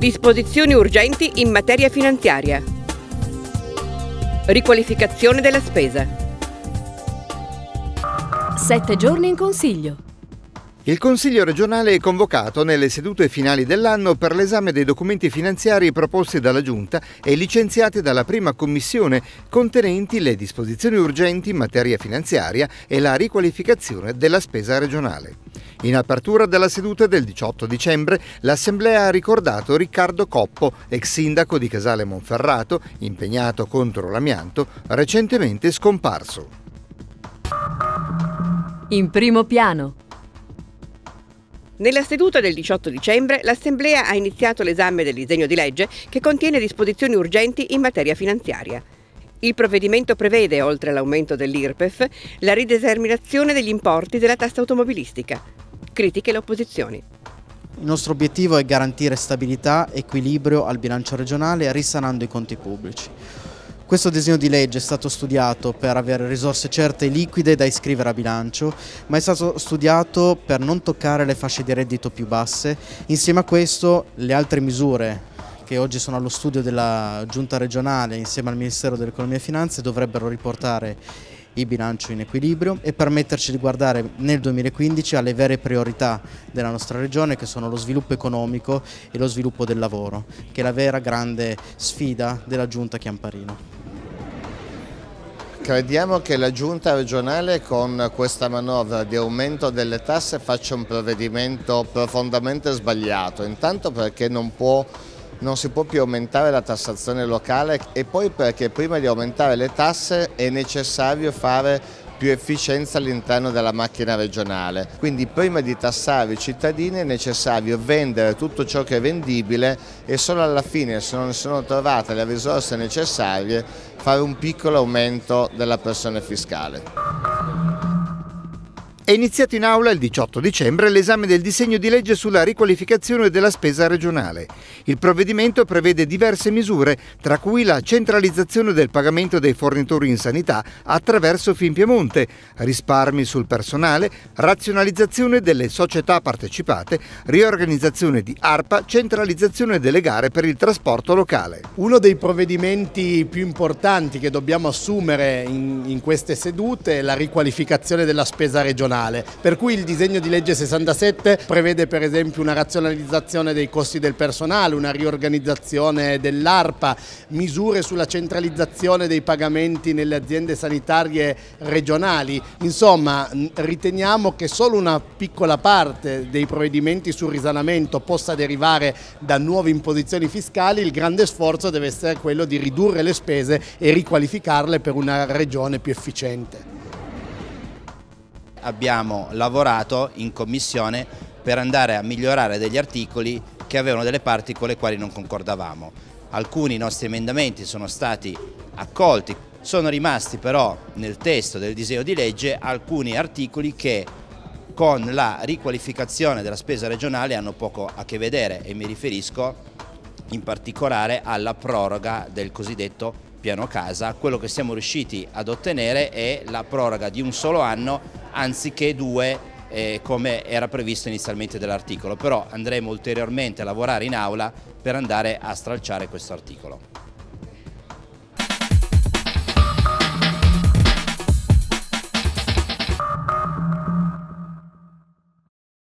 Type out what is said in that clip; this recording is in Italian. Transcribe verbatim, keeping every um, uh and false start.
Disposizioni urgenti in materia finanziaria. Riqualificazione della spesa. Sette giorni in Consiglio. Il Consiglio regionale è convocato nelle sedute finali dell'anno per l'esame dei documenti finanziari proposti dalla Giunta e licenziati dalla prima commissione, contenenti le disposizioni urgenti in materia finanziaria e la riqualificazione della spesa regionale. In apertura della seduta del diciotto dicembre, l'Assemblea ha ricordato Riccardo Coppo, ex sindaco di Casale Monferrato, impegnato contro l'amianto, recentemente scomparso. In primo piano. Nella seduta del diciotto dicembre l'Assemblea ha iniziato l'esame del disegno di legge che contiene disposizioni urgenti in materia finanziaria. Il provvedimento prevede, oltre all'aumento dell'I R P E F, la rideterminazione degli importi della tassa automobilistica. Critiche le opposizioni. Il nostro obiettivo è garantire stabilità e equilibrio al bilancio regionale risanando i conti pubblici. Questo disegno di legge è stato studiato per avere risorse certe e liquide da iscrivere a bilancio, ma è stato studiato per non toccare le fasce di reddito più basse. Insieme a questo, le altre misure che oggi sono allo studio della Giunta regionale insieme al Ministero dell'Economia e Finanze dovrebbero riportare il bilancio in equilibrio e permetterci di guardare nel duemilaquindici alle vere priorità della nostra regione, che sono lo sviluppo economico e lo sviluppo del lavoro, che è la vera grande sfida della Giunta Chiamparino. Crediamo che la Giunta regionale con questa manovra di aumento delle tasse faccia un provvedimento profondamente sbagliato, intanto perché non, può, non si può più aumentare la tassazione locale e poi perché prima di aumentare le tasse è necessario fare più efficienza all'interno della macchina regionale. Quindi prima di tassare i cittadini è necessario vendere tutto ciò che è vendibile e solo alla fine, se non sono trovate le risorse necessarie, fare un piccolo aumento della pressione fiscale. È iniziato in aula il diciotto dicembre l'esame del disegno di legge sulla riqualificazione della spesa regionale. Il provvedimento prevede diverse misure, tra cui la centralizzazione del pagamento dei fornitori in sanità attraverso Finpiemonte, risparmi sul personale, razionalizzazione delle società partecipate, riorganizzazione di ARPA, centralizzazione delle gare per il trasporto locale. Uno dei provvedimenti più importanti che dobbiamo assumere in, in queste sedute è la riqualificazione della spesa regionale. Per cui il disegno di legge sessantasette prevede per esempio una razionalizzazione dei costi del personale, una riorganizzazione dell'ARPA, misure sulla centralizzazione dei pagamenti nelle aziende sanitarie regionali. Insomma, riteniamo che solo una piccola parte dei provvedimenti sul risanamento possa derivare da nuove imposizioni fiscali. Il grande sforzo deve essere quello di ridurre le spese e riqualificarle per una regione più efficiente. Abbiamo lavorato in commissione per andare a migliorare degli articoli che avevano delle parti con le quali non concordavamo. Alcuni nostri emendamenti sono stati accolti, sono rimasti però nel testo del disegno di legge alcuni articoli che con la riqualificazione della spesa regionale hanno poco a che vedere e mi riferisco in particolare alla proroga del cosiddetto piano casa. Quello che siamo riusciti ad ottenere è la proroga di un solo anno anziché due eh, come era previsto inizialmente dall'articolo, però andremo ulteriormente a lavorare in aula per andare a stralciare questo articolo.